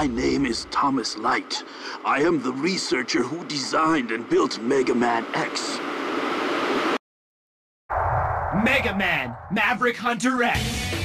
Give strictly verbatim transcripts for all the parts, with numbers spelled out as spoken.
My name is Thomas Light. I am the researcher who designed and built Mega Man X. Mega Man, Maverick Hunter X.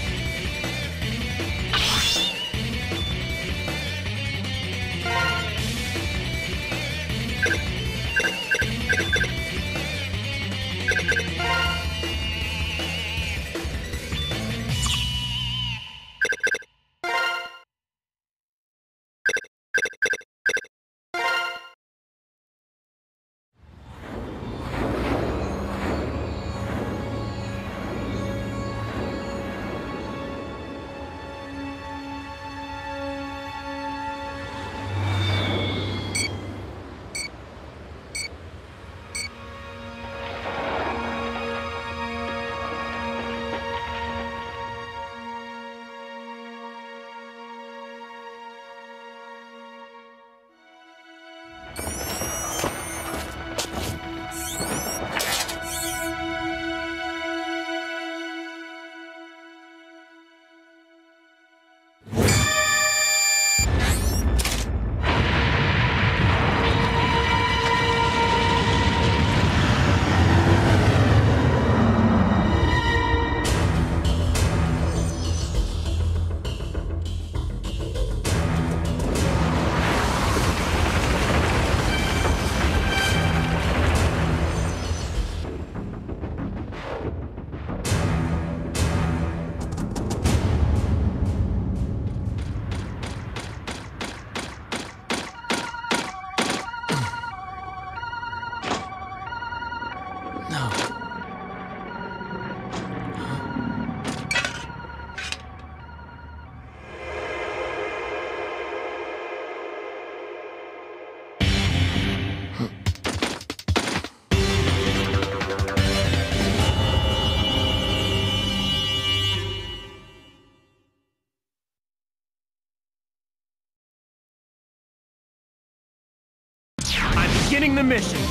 Beginning the mission.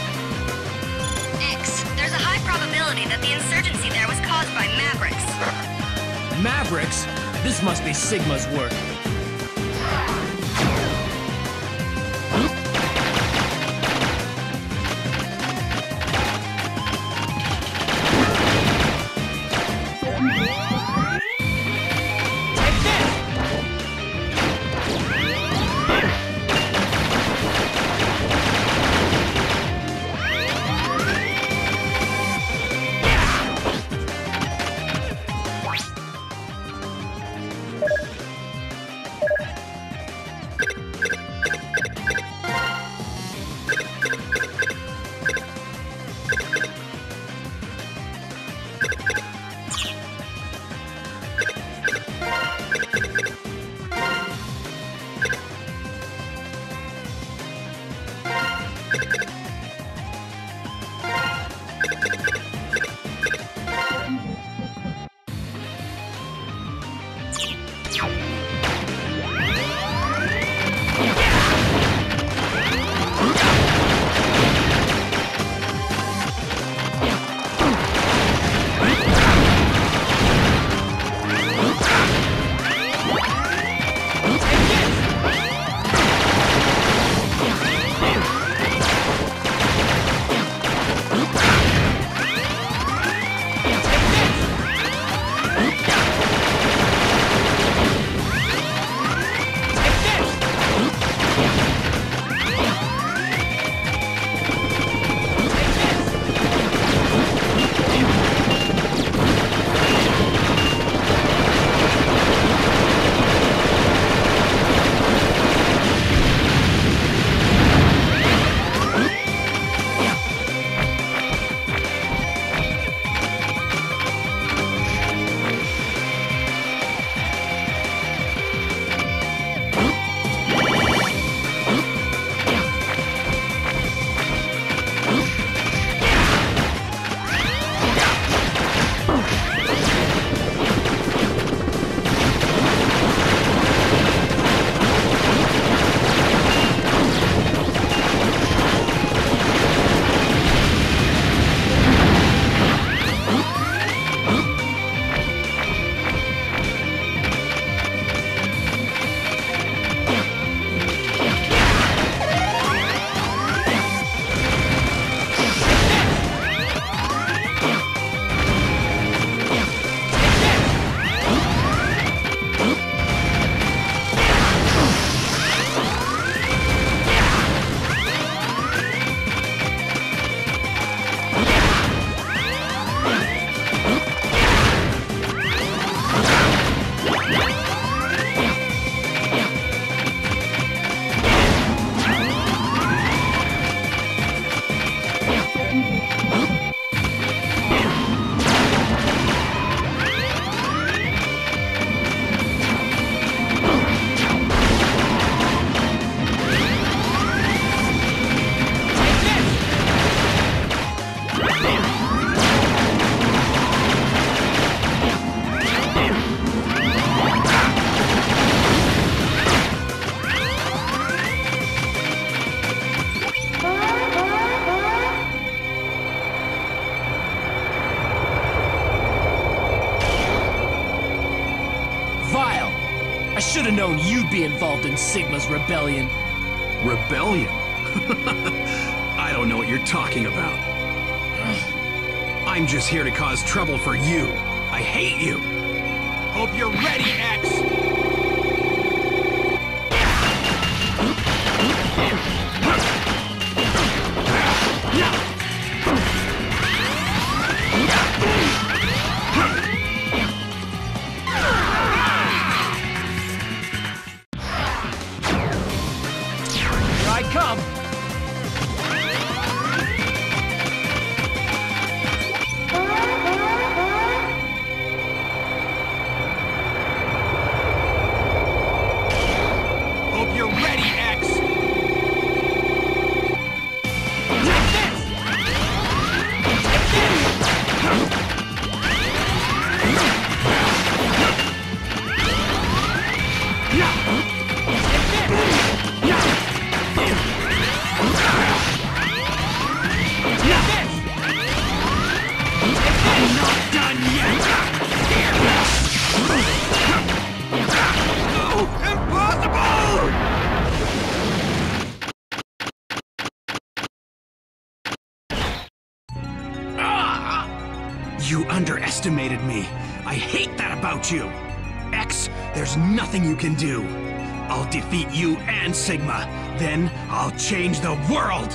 X, there's a high probability that the insurgency there was caused by Mavericks. Mavericks? This must be Sigma's work. I should have known you'd be involved in Sigma's rebellion. Rebellion? I don't know what you're talking about. I'm just here to cause trouble for you. I hate you. Hope you're ready, X! Come! Hope you're ready, X! Take this! Take this! Not done yet! No! Impossible! You underestimated me. I hate that about you. X, there's nothing you can do. I'll defeat you and Sigma. Then I'll change the world.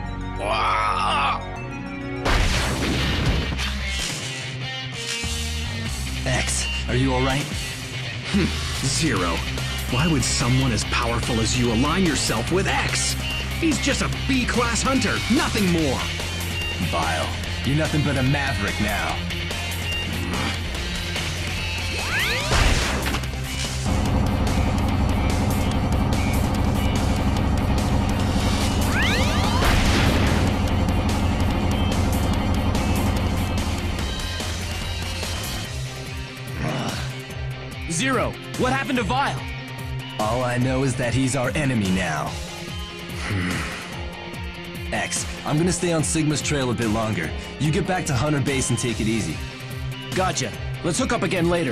X, are you alright? Zero. Why would someone as powerful as you align yourself with X? He's just a B-class hunter, nothing more. Vile, you're nothing but a maverick now. Zero, what happened to Vile? All I know is that he's our enemy now. X, I'm gonna stay on Sigma's trail a bit longer. You get back to Hunter Base and take it easy. Gotcha. Let's hook up again later.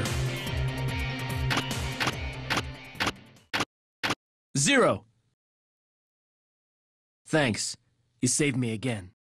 Zero. Thanks. You saved me again.